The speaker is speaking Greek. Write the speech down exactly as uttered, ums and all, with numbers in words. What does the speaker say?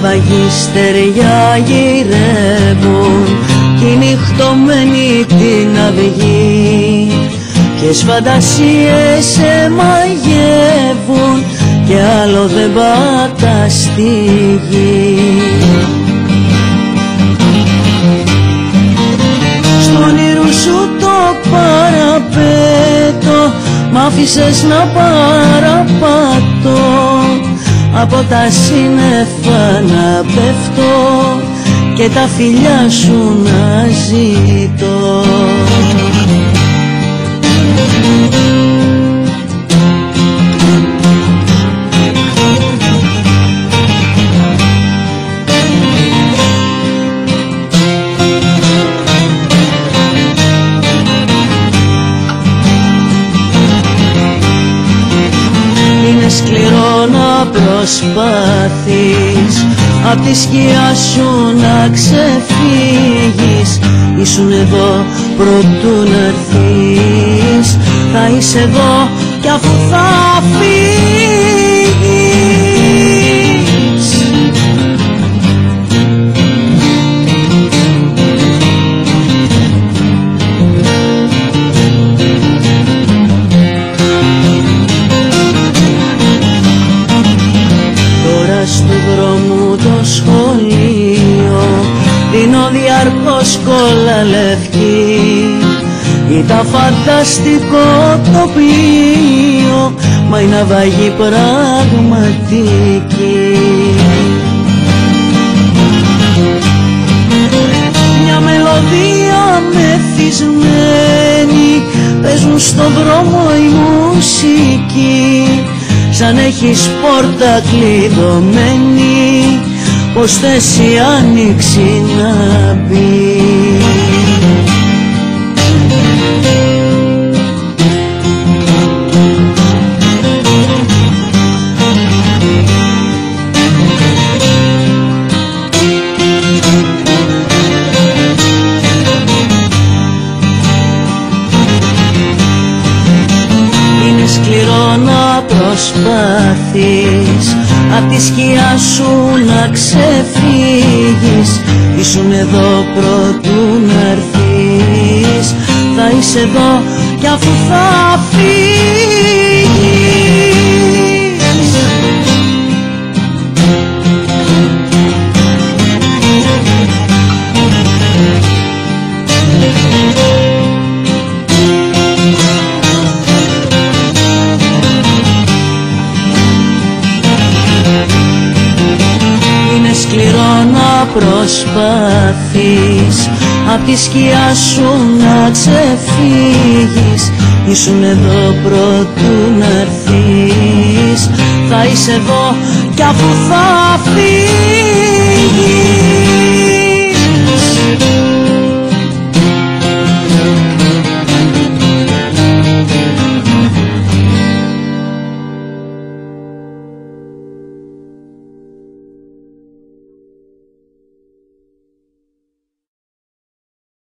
ναυαγοί στεριά γυρεύουν κι οι νυχτωμένοι την αυγή. Ποιες φαντασίες σε μαγεύουν κι άλλο δεν πάτα στη γη. Στον όνειρο σου το παραπέτω, μ' άφησες να παραπατώ, από τα σύννεφα να πέφτω και τα φιλιά σου να ζητώ. Είναι σκληρό να προσπάθεις απ' τη σκιά σου να ξεφύγεις. Ήσουν εδώ προτού να έρθεις, θα είσαι εδώ κι αφού θα φύγεις. Τώρα στου δρόμου το σχολείο δίνω διαρκώς κόλλα λευκή. Ήταν φανταστικό τοπίο, μα η ναυαγή πραγματική. Μια μελωδία μεθυσμένη παίζουν στο δρόμο η μουσική, σαν έχεις πόρτα κλειδωμένη, πως θες η άνοιξη να μπει. Είναι σκληρό να προσπάθεις απ' τη σκιά σου να ξεφύγεις. Ήσουν εδώ προτού να έρθεις, θα είσαι εδώ κι αφού θα φύγεις. Είναι σκληρό να προσπάθεις απ' τη σκιά σου να ξεφύγεις. Ήσουν εδώ προτού να έρθεις, θα είσαι εδώ κι αφού θα φύγεις.